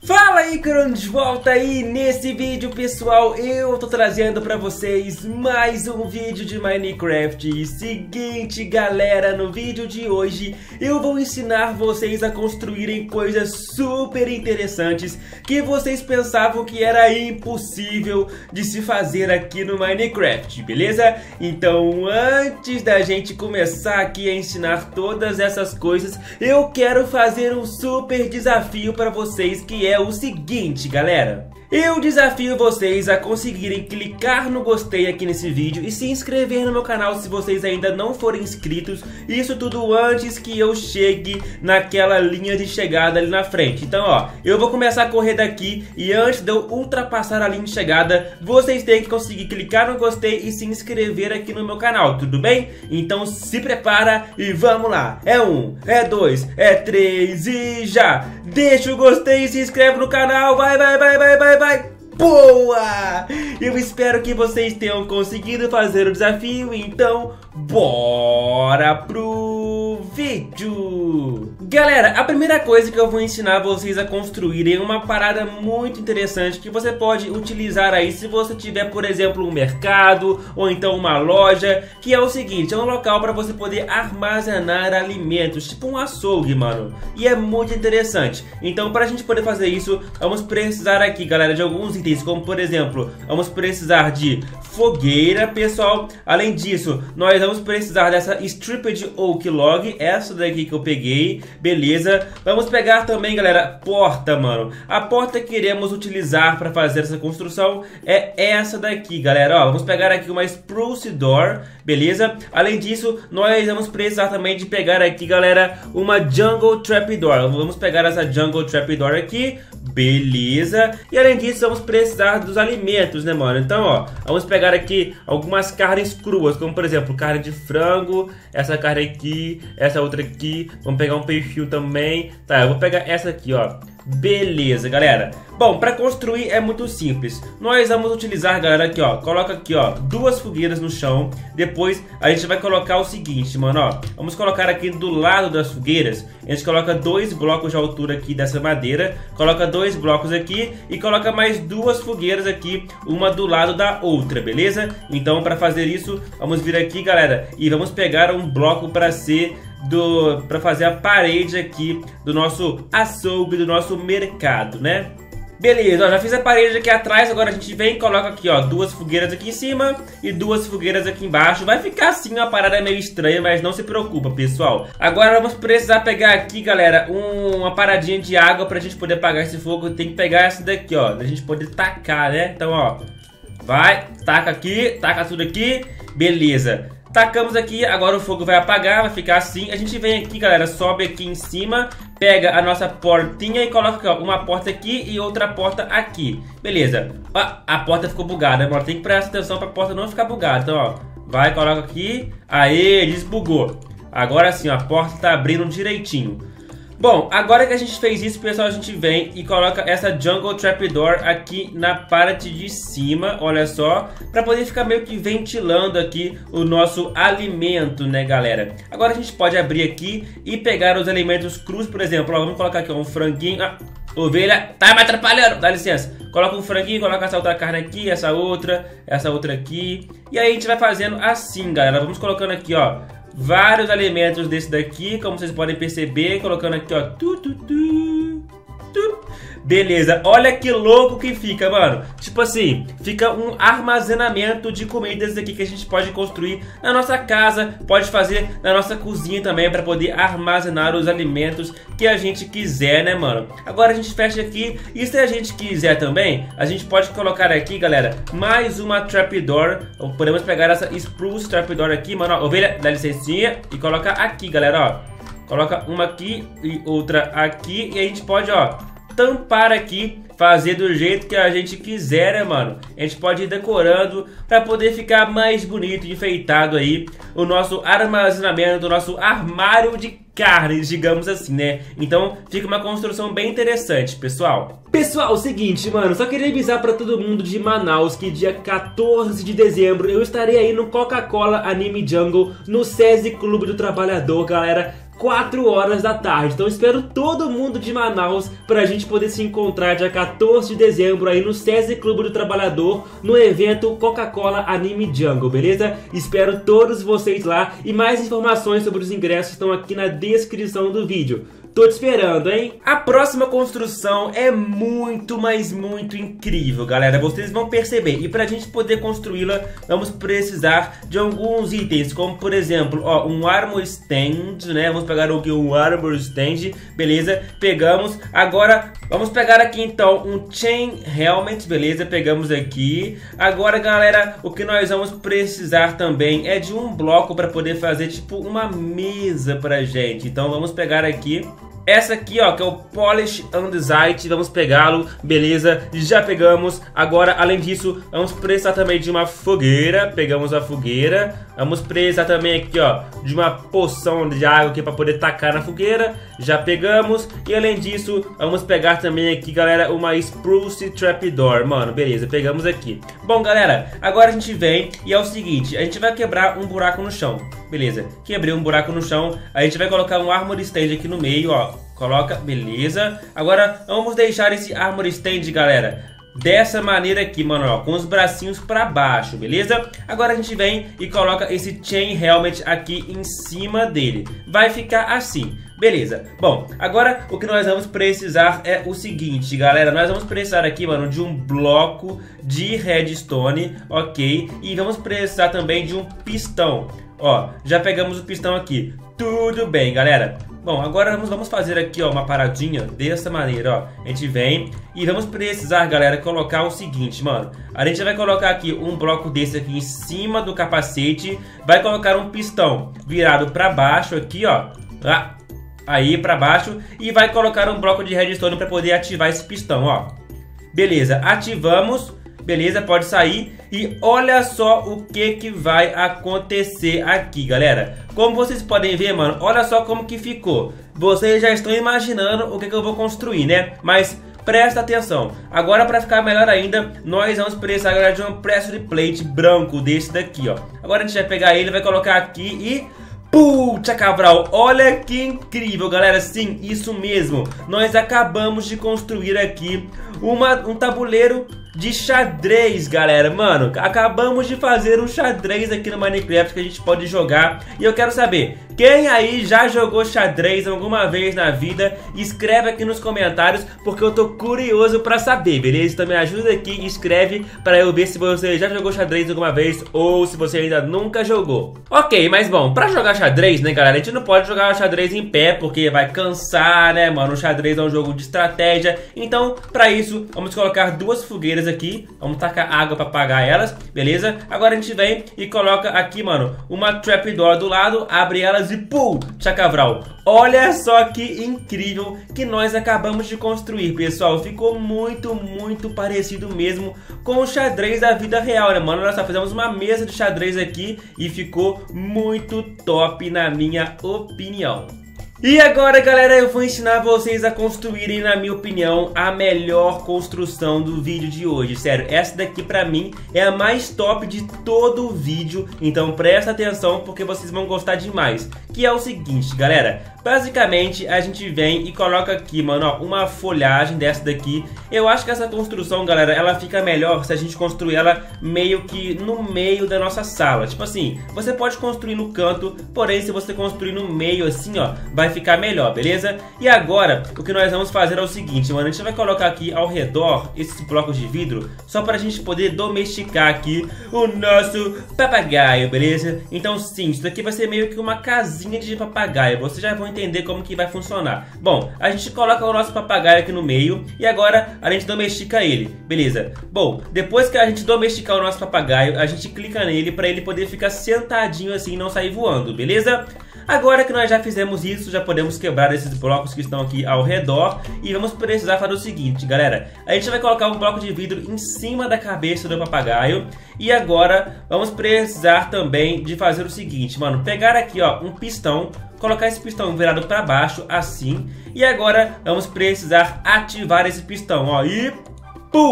Fala aí, Crono, de volta aí. Nesse vídeo, pessoal, eu tô trazendo pra vocês mais um vídeo de Minecraft. E seguinte, galera, no vídeo de hoje eu vou ensinar vocês a construírem coisas super interessantes que vocês pensavam que era impossível de se fazer aqui no Minecraft, beleza? Então, antes da gente começar aqui a ensinar todas essas coisas, eu quero fazer um super desafio pra vocês, que é o seguinte, galera. Eu desafio vocês a conseguirem clicar no gostei aqui nesse vídeo e se inscrever no meu canal se vocês ainda não forem inscritos. Isso tudo antes que eu chegue naquela linha de chegada ali na frente. Então, ó, eu vou começar a correr daqui e antes de eu ultrapassar a linha de chegada, vocês têm que conseguir clicar no gostei e se inscrever aqui no meu canal, tudo bem? Então se prepara e vamos lá. É 1, é 2, é 3 e já! Deixa o gostei e se inscreve no canal, vai! Boa! Eu espero que vocês tenham conseguido fazer o desafio, então bora pro vídeo! Galera, a primeira coisa que eu vou ensinar vocês a construírem é uma parada muito interessante que você pode utilizar aí se você tiver, por exemplo, um mercado ou então uma loja, que é o seguinte, é um local para você poder armazenar alimentos, tipo um açougue, mano. E é muito interessante. Então, para a gente poder fazer isso, vamos precisar aqui, galera, de alguns itens, como por exemplo, vamos precisar de fogueira, pessoal. Além disso, nós vamos precisar dessa Stripped Oak Log, essa daqui que eu peguei, beleza. Vamos pegar também, galera, porta, mano. A porta que iremos utilizar para fazer essa construção é essa daqui, galera. Ó, vamos pegar aqui uma Spruce Door, beleza. Além disso, nós vamos precisar também de pegar aqui, galera, uma Jungle Trapdoor. Vamos pegar essa Jungle Trapdoor aqui, beleza. E além disso, vamos precisar dos alimentos, né, mano? Então, ó, vamos pegar aqui algumas carnes cruas, como por exemplo, carne de frango, essa carne aqui, essa outra aqui. Vamos pegar um peixinho também. Tá, eu vou pegar essa aqui, ó. Beleza, galera. Bom, para construir é muito simples. Nós vamos utilizar, galera, aqui, ó. Coloca aqui, ó, 2 fogueiras no chão. Depois a gente vai colocar o seguinte, mano, ó. Vamos colocar aqui do lado das fogueiras. A gente coloca 2 blocos de altura aqui dessa madeira. Coloca 2 blocos aqui e coloca mais 2 fogueiras aqui, uma do lado da outra, beleza? Então, para fazer isso, vamos vir aqui, galera, e vamos pegar um bloco para fazer a parede aqui do nosso açougue, do nosso mercado, né? Beleza, ó, já fiz a parede aqui atrás. Agora a gente vem e coloca aqui, ó, 2 fogueiras aqui em cima e 2 fogueiras aqui embaixo. Vai ficar assim uma parada meio estranha, mas não se preocupa, pessoal. Agora vamos precisar pegar aqui, galera, uma paradinha de água pra gente poder apagar esse fogo. Tem que pegar essa daqui, ó, da gente poder tacar, né? Então, ó, vai, taca aqui, taca tudo aqui, beleza. Tacamos aqui, agora o fogo vai apagar, vai ficar assim. A gente vem aqui, galera, sobe aqui em cima, pega a nossa portinha e coloca aqui, ó, uma porta aqui e outra porta aqui. Beleza. Ó, a porta ficou bugada, mano. Tem que prestar atenção pra porta não ficar bugada. Então, ó, vai, coloca aqui. Aê, desbugou. Agora sim, ó, a porta tá abrindo direitinho. Bom, agora que a gente fez isso, pessoal, a gente vem e coloca essa Jungle Trapdoor aqui na parte de cima, olha só, para poder ficar meio que ventilando aqui o nosso alimento, né, galera? Agora a gente pode abrir aqui e pegar os alimentos crus, por exemplo, ó, vamos colocar aqui, ó, um franguinho. Ah, ovelha, tá me atrapalhando, dá licença. Coloca um franguinho, coloca essa outra carne aqui, essa outra aqui. E aí a gente vai fazendo assim, galera, vamos colocando aqui, ó, vários alimentos desse daqui, como vocês podem perceber, colocando aqui, ó, beleza, olha que louco que fica, mano. Tipo assim, fica um armazenamento de comidas aqui que a gente pode construir na nossa casa, pode fazer na nossa cozinha também, para poder armazenar os alimentos que a gente quiser, né, mano? Agora a gente fecha aqui e se a gente quiser também, a gente pode colocar aqui, galera, mais uma trapdoor. Podemos pegar essa Spruce Trapdoor aqui, mano, ó, ovelha, dá licencinha, e coloca aqui, galera, ó. Coloca uma aqui e outra aqui e a gente pode, ó, tampar aqui, fazer do jeito que a gente quiser, né, mano? A gente pode ir decorando para poder ficar mais bonito e enfeitado aí o nosso armazenamento, o nosso armário de carnes, digamos assim, né? Então fica uma construção bem interessante, pessoal. Pessoal, o seguinte, mano, só queria avisar pra todo mundo de Manaus que dia 14 de dezembro eu estarei aí no Coca-Cola Anime Jungle, no SESI Clube do Trabalhador, galera. 4 horas da tarde. Então espero todo mundo de Manaus pra gente poder se encontrar dia 14 de dezembro aí no SESI Clube do Trabalhador, no evento Coca-Cola Anime Jungle, beleza? Espero todos vocês lá e mais informações sobre os ingressos estão aqui na descrição do vídeo. Tô te esperando, hein? A próxima construção é muito, mas muito incrível, galera. Vocês vão perceber. E pra gente poder construí-la, vamos precisar de alguns itens, como por exemplo, ó, um armor stand, né? Vamos pegar aqui um armor stand, beleza? Pegamos. Agora, vamos pegar aqui então um chain helmet, beleza? Pegamos aqui. Agora, galera, o que nós vamos precisar também é de um bloco para poder fazer tipo uma mesa pra gente. Então, vamos pegar aqui essa aqui, ó, que é o Polish Andesite, vamos pegá-lo, beleza, já pegamos. Agora, além disso, vamos precisar também de uma fogueira, pegamos a fogueira. Vamos precisar também aqui, ó, de uma poção de água aqui para poder tacar na fogueira, já pegamos. E além disso, vamos pegar também aqui, galera, uma Spruce Trapdoor, mano, beleza, pegamos aqui. Bom, galera, agora a gente vem e é o seguinte, a gente vai quebrar um buraco no chão, beleza, quebrei um buraco no chão, a gente vai colocar um armor stand aqui no meio, ó, coloca, beleza. Agora vamos deixar esse armor stand, galera, dessa maneira aqui, mano, ó, com os bracinhos pra baixo, beleza? Agora a gente vem e coloca esse chain helmet aqui em cima dele. Vai ficar assim, beleza. Bom, agora o que nós vamos precisar é o seguinte, galera. Nós vamos precisar aqui, mano, de um bloco de redstone, ok? E vamos precisar também de um pistão. Ó, já pegamos o pistão aqui. Tudo bem, galera. Bom, agora vamos fazer aqui, ó, uma paradinha dessa maneira, ó. A gente vem e vamos precisar, galera, colocar o seguinte, mano. A gente vai colocar aqui um bloco desse aqui em cima do capacete. Vai colocar um pistão virado pra baixo aqui, ó. Aí, pra baixo. E vai colocar um bloco de redstone pra poder ativar esse pistão, ó. Beleza, ativamos. Beleza, pode sair. E olha só o que vai acontecer aqui, galera. Como vocês podem ver, mano, olha só como que ficou. Vocês já estão imaginando o que eu vou construir, né? Mas presta atenção. Agora, para ficar melhor ainda, nós vamos precisar, galera, de um pressure plate branco desse daqui, ó. Agora a gente vai pegar ele, vai colocar aqui e... Puxa, Cabral, olha que incrível, galera. Sim, isso mesmo. Nós acabamos de construir aqui um tabuleiro de xadrez, galera. Mano, acabamos de fazer um xadrez aqui no Minecraft que a gente pode jogar. E eu quero saber, quem aí já jogou xadrez alguma vez na vida? Escreve aqui nos comentários, porque eu tô curioso pra saber, beleza? Então me ajuda aqui e escreve pra eu ver se você já jogou xadrez alguma vez ou se você ainda nunca jogou. Ok, mas bom, pra jogar xadrez, né, galera, a gente não pode jogar xadrez em pé, porque vai cansar, né, mano? O xadrez é um jogo de estratégia. Então, pra isso, vamos colocar duas fogueiras aqui. Vamos tacar água pra apagar elas, beleza? Agora a gente vem e coloca aqui, mano, uma trapdoor do lado, abre elas e pum, Chacavral. Olha só que incrível que nós acabamos de construir, pessoal. Ficou muito, muito parecido mesmo com o xadrez da vida real, né, mano? Nós só fizemos uma mesa de xadrez aqui e ficou muito top, na minha opinião. E agora, galera, eu vou ensinar vocês a construírem, na minha opinião, a melhor construção do vídeo de hoje. Sério, essa daqui pra mim é a mais top de todo o vídeo. Então presta atenção porque vocês vão gostar demais. Que é o seguinte, galera. Basicamente, a gente vem e coloca aqui, mano, ó, uma folhagem dessa daqui. Eu acho que essa construção, galera, ela fica melhor se a gente construir ela meio que no meio da nossa sala. Tipo assim, você pode construir no canto, porém, se você construir no meio assim, ó, vai ficar melhor, beleza? E agora, o que nós vamos fazer é o seguinte, mano. A gente vai colocar aqui ao redor esses blocos de vidro, só pra gente poder domesticar aqui o nosso papagaio, beleza? Então, sim, isso daqui vai ser meio que uma casinha de papagaio. Vocês já vão entender como que vai funcionar. Bom, a gente coloca o nosso papagaio aqui no meio e agora a gente domestica ele, beleza? Bom, depois que a gente domesticar o nosso papagaio, a gente clica nele para ele poder ficar sentadinho assim e não sair voando, beleza? Agora que nós já fizemos isso, já podemos quebrar esses blocos que estão aqui ao redor. E vamos precisar fazer o seguinte, galera. A gente vai colocar um bloco de vidro em cima da cabeça do papagaio. E agora vamos precisar também de fazer o seguinte, mano. Pegar aqui, ó, um pistão, colocar esse pistão virado para baixo, assim. E agora vamos precisar ativar esse pistão, ó. E pum!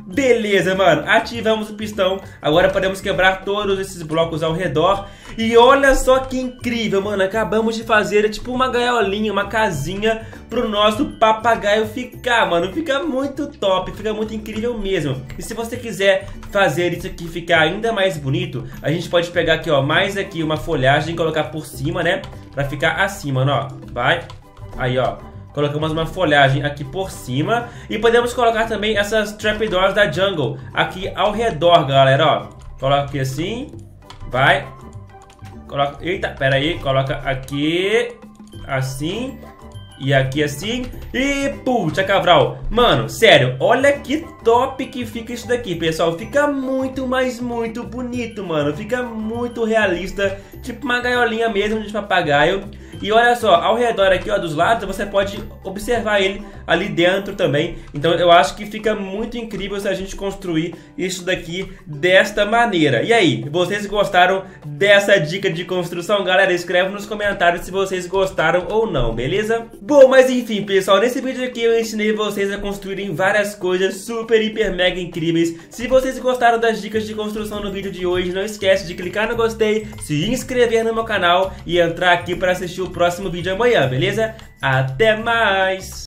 Beleza, mano, ativamos o pistão. Agora podemos quebrar todos esses blocos ao redor. E olha só que incrível, mano. Acabamos de fazer tipo uma gaiolinha, uma casinha pro nosso papagaio ficar, mano. Fica muito top, fica muito incrível mesmo. E se você quiser fazer isso aqui ficar ainda mais bonito, a gente pode pegar aqui, ó, mais aqui uma folhagem e colocar por cima, né? Pra ficar assim, mano, ó. Vai. Aí, ó. Colocamos uma folhagem aqui por cima. E podemos colocar também essas trapdoors da jungle aqui ao redor, galera, ó. Coloca aqui assim. Vai. Coloca... Eita, pera aí. Coloca aqui. Assim. E aqui assim. E puxa, Cabral. Mano, sério, olha que top que fica isso daqui, pessoal. Fica muito, mas muito bonito, mano. Fica muito realista. Tipo uma gaiolinha mesmo de papagaio. E olha só, ao redor aqui, ó, dos lados, você pode observar ele ali dentro também. Então eu acho que fica muito incrível se a gente construir isso daqui desta maneira. E aí, vocês gostaram dessa dica de construção? Galera, escreve nos comentários se vocês gostaram ou não, beleza? Bom, mas enfim, pessoal, nesse vídeo aqui eu ensinei vocês a construírem várias coisas super, hiper, mega incríveis. Se vocês gostaram das dicas de construção no vídeo de hoje, não esquece de clicar no gostei, se inscrever no meu canal e entrar aqui para assistir o próximo vídeo amanhã, beleza? Até mais!